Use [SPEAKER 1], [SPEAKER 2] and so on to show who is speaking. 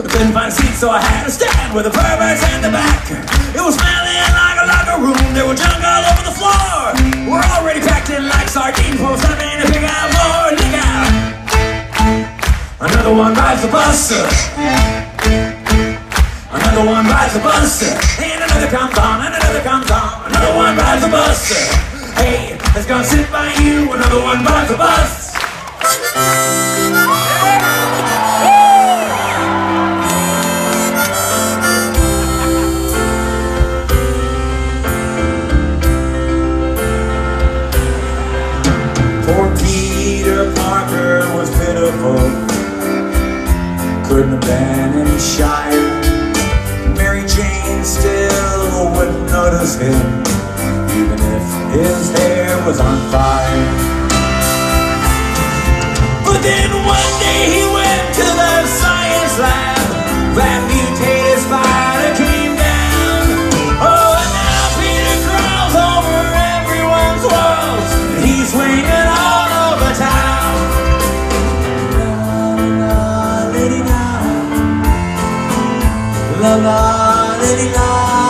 [SPEAKER 1] Couldn't find a seat, so I had to stand with the perverts in the back. It was smelling like a locker room. There were junk all over the floor. We're already packed in like sardines. We're something to pick out more. Look out! Another one rides the bus. Another one rides the bus. And another comes on, and another comes on. Another one rides the bus. Hey, it's gonna sit by you. Another one rides the bus. Poor Peter Parker was pitiful. Couldn't have been any shyer. Mary Jane still wouldn't notice him, even if his hair was on fire. But then one day he went to the science lab. That mutated spider came down. Oh, and now Peter crawls over everyone's walls, and he's swinging all over town. La la la la la la.